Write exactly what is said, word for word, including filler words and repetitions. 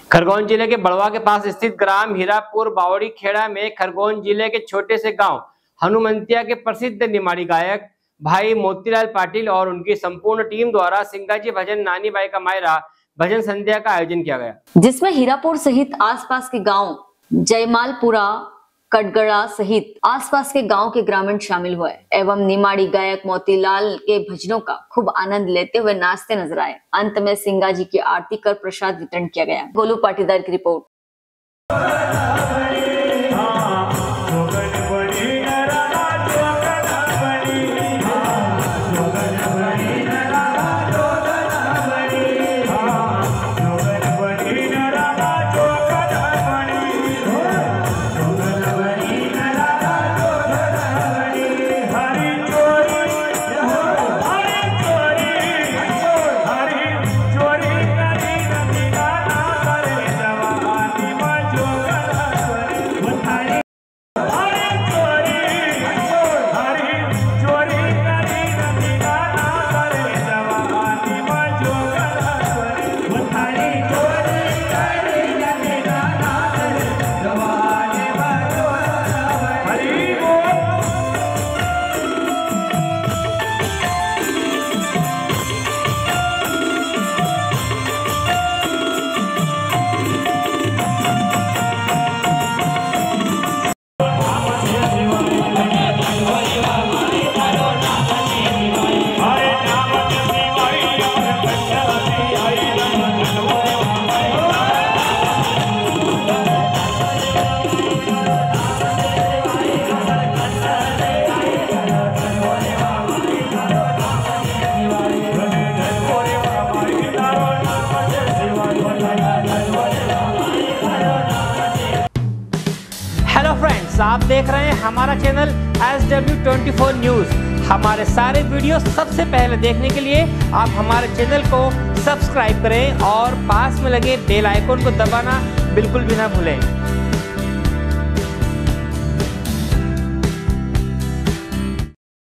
खरगोन जिले के बड़वा के पास स्थित ग्राम हीरापुर बावड़ी खेड़ा में खरगोन जिले के छोटे से गांव हनुमंतिया के प्रसिद्ध निमाड़ी गायक भाई मोतीलाल पाटिल और उनकी संपूर्ण टीम द्वारा सिंगाजी भजन नानी बाई का मायरा भजन संध्या का आयोजन किया गया, जिसमें हीरापुर सहित आसपास के गांव जयमालपुरा, कटगड़ा सहित आसपास के गांव के ग्रामीण शामिल हुए एवं निमाड़ी गायक मोतीलाल के भजनों का खूब आनंद लेते हुए नाचते नजर आए। अंत में सिंगाजी की आरती कर प्रसाद वितरण किया गया। गोलू पाटीदार की रिपोर्ट। हेलो फ्रेंड्स, आप देख रहे हैं हमारा channel S W twenty four news. हमारे सारे वीडियो सबसे पहले देखने के लिए आप हमारे चैनल को सब्सक्राइब करें और पास में लगे बेल आइकन को दबाना बिल्कुल भी ना भूलें।